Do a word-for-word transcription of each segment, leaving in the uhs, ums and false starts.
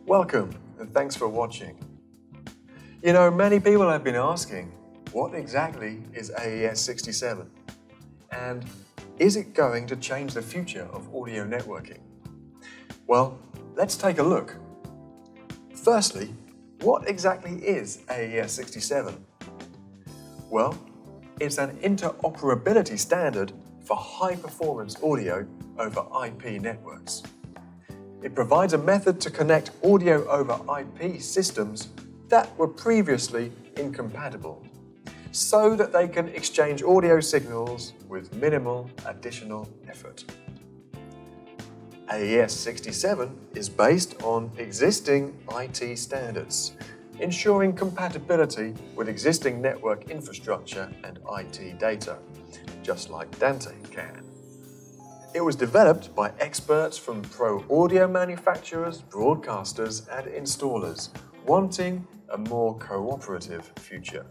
Welcome and thanks for watching. You know, many people have been asking, what exactly is A E S sixty-seven? And is it going to change the future of audio networking? Well, let's take a look. Firstly, what exactly is A E S sixty-seven? Well, it's an interoperability standard for high-performance audio over I P networks. It provides a method to connect audio over I P systems that were previously incompatible, so that they can exchange audio signals with minimal additional effort. A E S sixty-seven is based on existing I T standards, ensuring compatibility with existing network infrastructure and I T data, just like Dante can. It was developed by experts from pro audio manufacturers, broadcasters, and installers wanting a more cooperative future.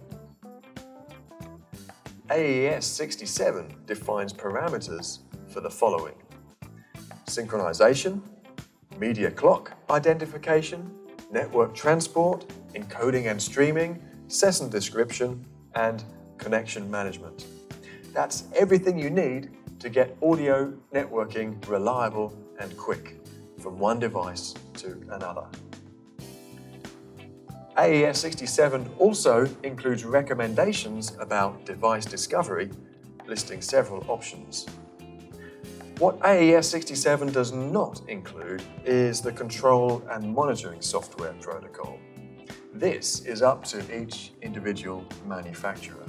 A E S sixty-seven defines parameters for the following: synchronization, media clock identification, network transport, encoding and streaming, session description, and connection management. That's everything you need to get audio networking reliable and quick from one device to another. A E S sixty-seven also includes recommendations about device discovery, listing several options. What A E S sixty-seven does not include is the control and monitoring software protocol. This is up to each individual manufacturer.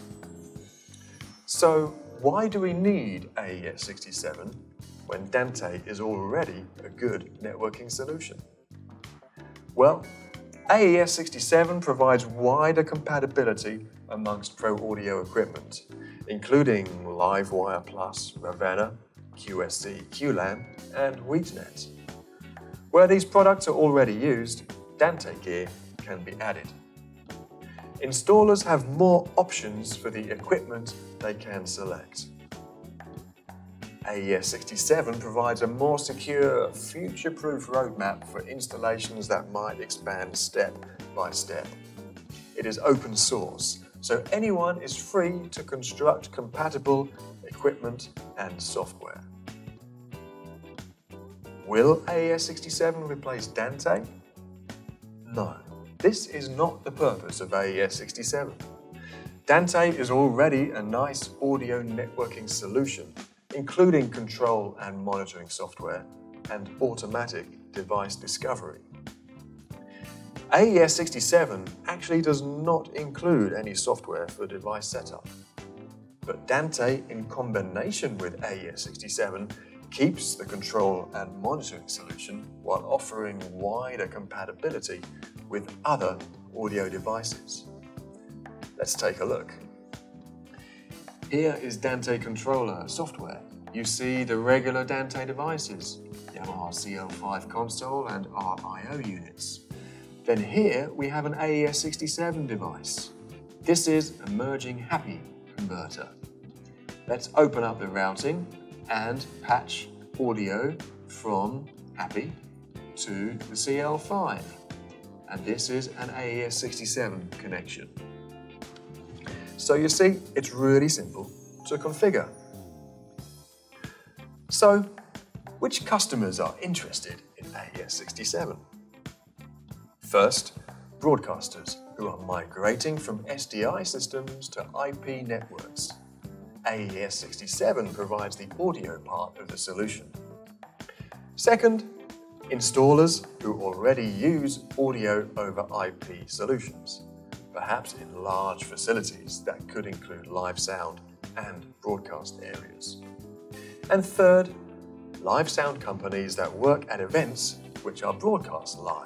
So, why do we need A E S sixty-seven when Dante is already a good networking solution? Well, A E S sixty-seven provides wider compatibility amongst pro audio equipment, including Livewire Plus, Ravenna, Q S C, Q LAN, and WheatNet. Where these products are already used, Dante gear can be added. Installers have more options for the equipment they can select. A E S sixty-seven provides a more secure, future-proof roadmap for installations that might expand step by step. It is open source, so anyone is free to construct compatible equipment and software. Will A E S sixty-seven replace Dante? No, this is not the purpose of A E S sixty-seven. Dante is already a nice audio networking solution, including control and monitoring software and automatic device discovery. A E S sixty-seven actually does not include any software for device setup. But Dante, in combination with A E S sixty-seven, keeps the control and monitoring solution while offering wider compatibility with other audio devices. Let's take a look. Here is Dante controller software. You see the regular Dante devices, Yamaha C L five console and R I O units. Then here we have an A E S sixty-seven device. This is Emerging Happy converter. Let's open up the routing and patch audio from Happy to the C L five. And this is an A E S sixty-seven connection. So you see, it's really simple to configure. So, which customers are interested in A E S sixty-seven? First, broadcasters who are migrating from S D I systems to I P networks. A E S sixty-seven provides the audio part of the solution. Second, installers who already use audio over I P solutions, perhaps in large facilities that could include live sound and broadcast areas. And third, live sound companies that work at events which are broadcast live.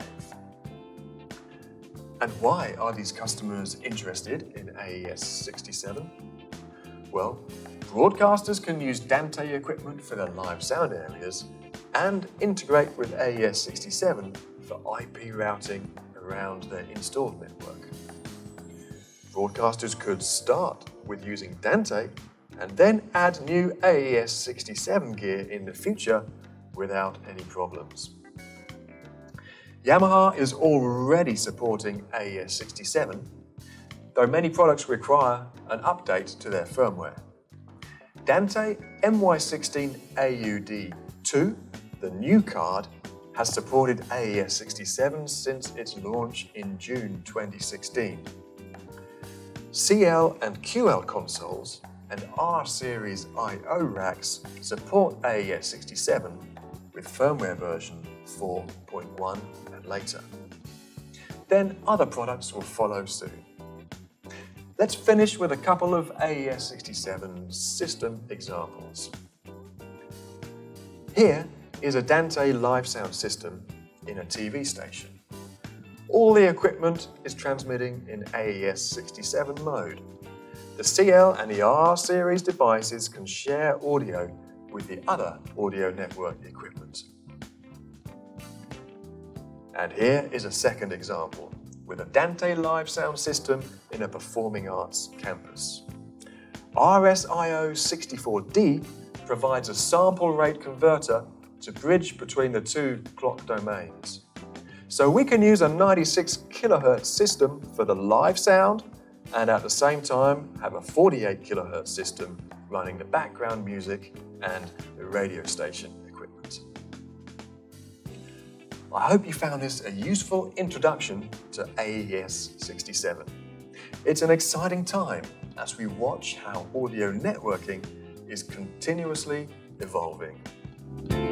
And why are these customers interested in A E S sixty-seven? Well, broadcasters can use Dante equipment for their live sound areas and integrate with A E S sixty-seven for I P routing around their installed network. Broadcasters could start with using Dante and then add new A E S sixty-seven gear in the future without any problems. Yamaha is already supporting A E S sixty-seven, though many products require an update to their firmware. Dante M Y sixteen A U D two, the new card, has supported A E S sixty-seven since its launch in June twenty sixteen. C L and Q L consoles and R series I O racks support A E S sixty-seven with firmware version four point one and later. Then other products will follow soon. Let's finish with a couple of A E S sixty-seven system examples. Here is a Dante live sound system in a T V station. All the equipment is transmitting in A E S sixty-seven mode. The C L and the R series devices can share audio with the other audio network equipment. And here is a second example with a Dante live sound system in a performing arts campus. R S I O sixty-four D provides a sample rate converter to bridge between the two clock domains. So we can use a ninety-six kilohertz system for the live sound and at the same time have a forty-eight kilohertz system running the background music and the radio station equipment. I hope you found this a useful introduction to A E S sixty-seven. It's an exciting time as we watch how audio networking is continuously evolving.